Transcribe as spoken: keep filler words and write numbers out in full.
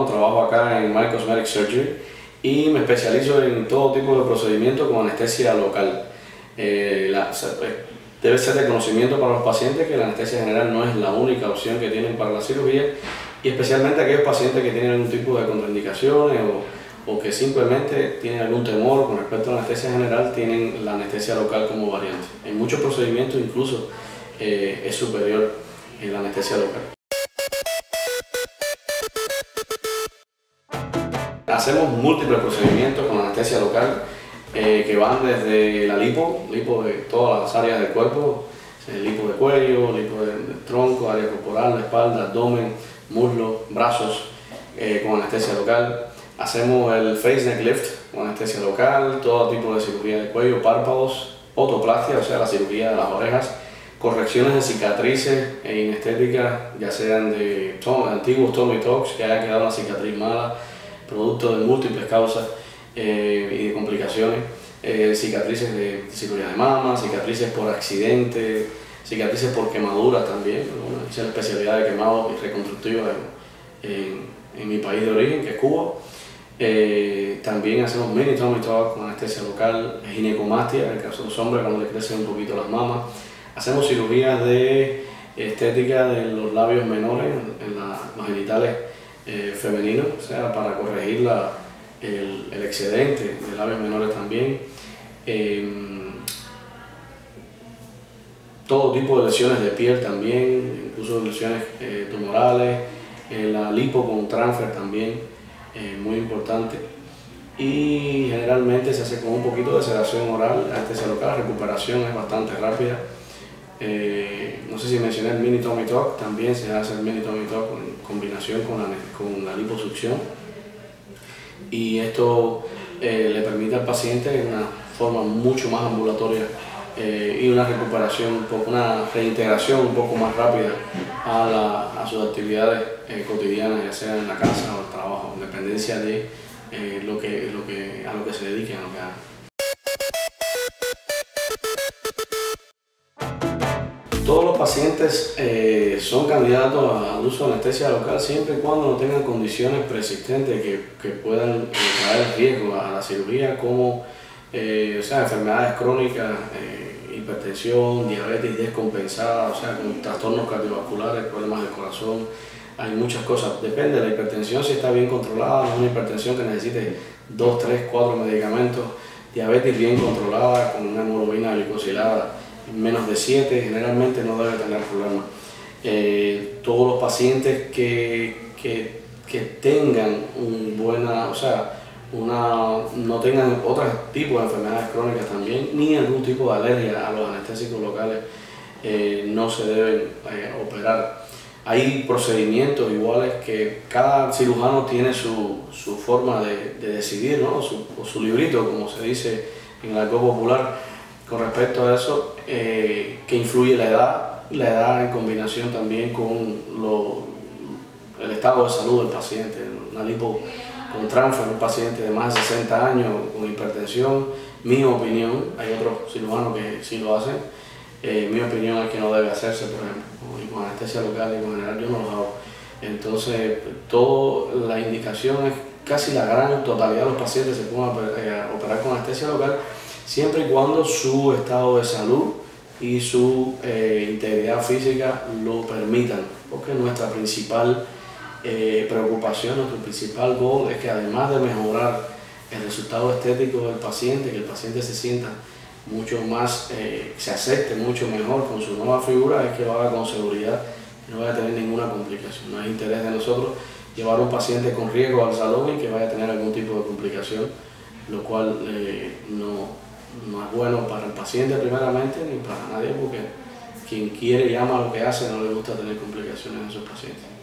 Romano, trabajo acá en My Cosmetic Surgery y me especializo en todo tipo de procedimientos con anestesia local. Eh, la, debe ser de conocimiento para los pacientes que la anestesia general no es la única opción que tienen para la cirugía, y especialmente aquellos pacientes que tienen algún tipo de contraindicaciones o, o que simplemente tienen algún temor con respecto a la anestesia general, tienen la anestesia local como variante. En muchos procedimientos incluso eh, es superior en la anestesia local. Hacemos múltiples procedimientos con anestesia local eh, que van desde la lipo, lipo de todas las áreas del cuerpo, lipo de cuello, lipo del de tronco, área corporal, la espalda, abdomen, muslo, brazos eh, con anestesia local. Hacemos el face neck lift con anestesia local, todo tipo de cirugía de cuello, párpados, otoplastia, o sea la cirugía de las orejas, correcciones de cicatrices e inestéticas, ya sean de tom, antiguos tummy tucks, que haya quedado una cicatriz mala, producto de múltiples causas eh, y de complicaciones, eh, cicatrices de cirugía de mama, cicatrices por accidente, cicatrices por quemaduras también, ¿no? Hice la especialidad de quemados y reconstructivos en, en, en mi país de origen, que es Cuba. Eh, también hacemos mini tummy tuck con anestesia local, ginecomastia, en el caso de los hombres cuando les crecen un poquito las mamas. Hacemos cirugías de estética de los labios menores, en la, los genitales eh, femeninos, o sea, para corregir la, el, el excedente de labios menores también. Eh, todo tipo de lesiones de piel también, incluso lesiones eh, tumorales, eh, la lipo con transfer también, eh, muy importante. Y generalmente se hace con un poquito de sedación oral, anestesia local, la recuperación es bastante rápida. Eh, no sé si mencioné el mini tummy tuck, también se hace el mini tummy tuck en combinación con la, con la liposucción, y esto eh, le permite al paciente una forma mucho más ambulatoria eh, y una recuperación, un poco, una reintegración un poco más rápida a, la, a sus actividades eh, cotidianas, ya sea en la casa o el trabajo, en dependencia de eh, lo que, lo que, a lo que se dediquen, a lo que hagan. Todos los pacientes eh, son candidatos al uso de anestesia local siempre y cuando no tengan condiciones preexistentes que, que puedan eh, traer riesgo a la cirugía, como eh, o sea, enfermedades crónicas, eh, hipertensión, diabetes descompensada, o sea, con trastornos cardiovasculares, problemas del corazón. Hay muchas cosas, depende de la hipertensión, si está bien controlada, no es una hipertensión que necesite dos, tres, cuatro medicamentos. Diabetes bien controlada, con una hemoglobina glicosilada menos de siete, generalmente no debe tener problemas. Eh, todos los pacientes que, que, que tengan un buena, o sea, una, no tengan otros tipos de enfermedades crónicas también, ni algún tipo de alergia a los anestésicos locales, eh, no se deben eh, operar. Hay procedimientos iguales que cada cirujano tiene su, su forma de, de decidir, ¿no? Su, o su librito, como se dice en el argot popular. Con respecto a eso, eh, que influye la edad, la edad en combinación también con lo, el estado de salud del paciente. Una lipo con transfer, un paciente de más de sesenta años con hipertensión, mi opinión, hay otros cirujanos que sí lo hacen, eh, mi opinión es que no debe hacerse, por ejemplo, y con anestesia local y con general yo no lo hago. Entonces, toda la indicación es casi la gran totalidad de los pacientes se pueden operar con anestesia local, siempre y cuando su estado de salud y su eh, integridad física lo permitan, porque nuestra principal eh, preocupación, nuestro principal goal es que además de mejorar el resultado estético del paciente, que el paciente se sienta mucho más, eh, se acepte mucho mejor con su nueva figura, es que lo haga con seguridad y no vaya a tener ninguna complicación. No es interés de nosotros llevar a un paciente con riesgo al salón y que vaya a tener algún tipo de complicación, lo cual eh, no no es bueno para el paciente primeramente ni para nadie, porque quien quiere y ama lo que hace no le gusta tener complicaciones en sus pacientes.